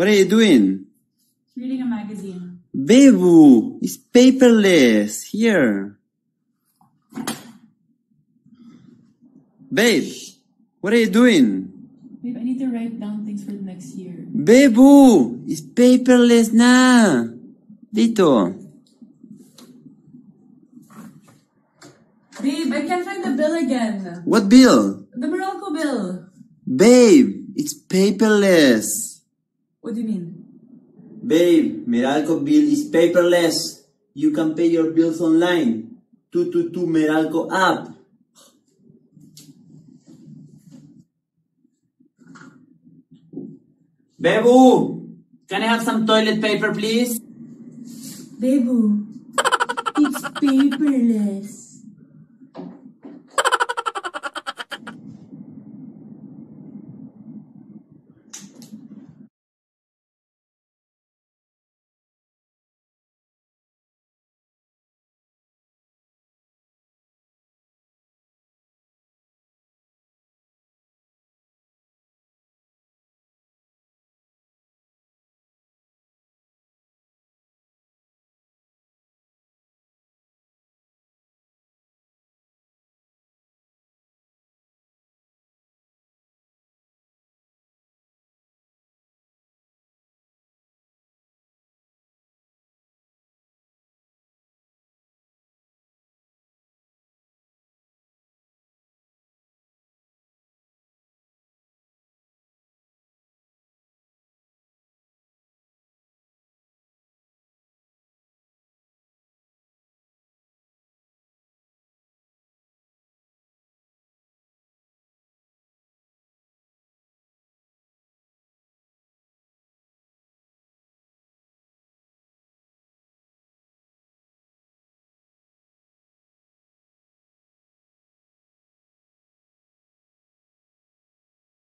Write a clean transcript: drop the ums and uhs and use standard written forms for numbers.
What are you doing? Reading a magazine. Bebu, it's paperless. Here. Babe, what are you doing? Babe, I need to write down things for the next year. Bebu, it's paperless na. Dito. Babe, I can't find the bill again. What bill? The Meralco bill. Babe, it's paperless. What do you mean? Babe, Meralco bill is paperless. You can pay your bills online. 222 Meralco app. Bebu, can I have some toilet paper, please? Bebu, it's paperless.